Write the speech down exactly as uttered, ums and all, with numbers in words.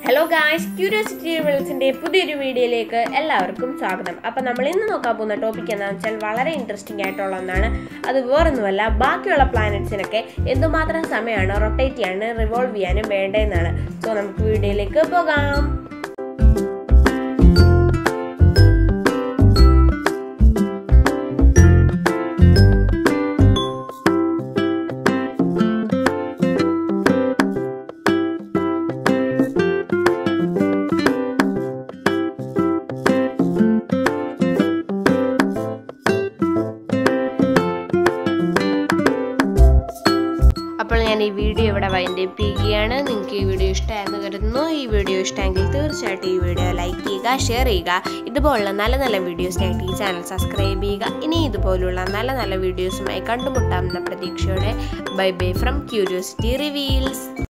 Hello guys, Curiosity Revealsന്റെ പുതിയൊരു വീഡിയോയിലേക്ക് എല്ലാവർക്കും സ്വാഗതം. അപ്പോൾ നമ്മൾ ഇന്ന് നോക്കാൻ പോകുന്ന ടോപ്പിക് എന്താണെന്ന് വെച്ചാൽ വളരെ ഇൻട്രസ്റ്റിംഗ് ആയിട്ടുള്ള ഒന്നാണ്. അത് വേറൊന്നുമല്ല, ബാക്കിയുള്ള പ്ലാനറ്റ്സിനൊക്കെ എന്തുമാത്രം സമയമാണ് റൊട്ടേറ്റ് ചെയ്യാനും റിവോൾവ് ചെയ്യാനും വേണ്ടതെന്നാണ്. സോ നമുക്ക് വീഡിയോയിലേക്ക് പോകാം. അപ്പോൾ ഞാൻ ഈ വീഡിയോ ഇവിടെ വൈൻഡപ്പ് ചെയ്യുകയാണ്. നിങ്ങൾക്ക് ഈ വീഡിയോ ഇഷ്ടമായെന്ന് കരുതുന്നു. ഈ വീഡിയോ ഇഷ്ടമെങ്കിൽ തീർച്ചയായിട്ടും ഈ വീഡിയോ ലൈക്ക് ചെയ്യുക, ഷെയർ ചെയ്യുക. ഇതുപോലുള്ള നല്ല നല്ല വീഡിയോസിനായിട്ട് ഈ ചാനൽ സബ്സ്ക്രൈബ് ചെയ്യുക. ഇനി ഇതുപോലുള്ള നല്ല നല്ല വീഡിയോസുമായി കണ്ടുമുട്ടാമെന്ന പ്രതീക്ഷയോടെ bye bye from curiosity reveals.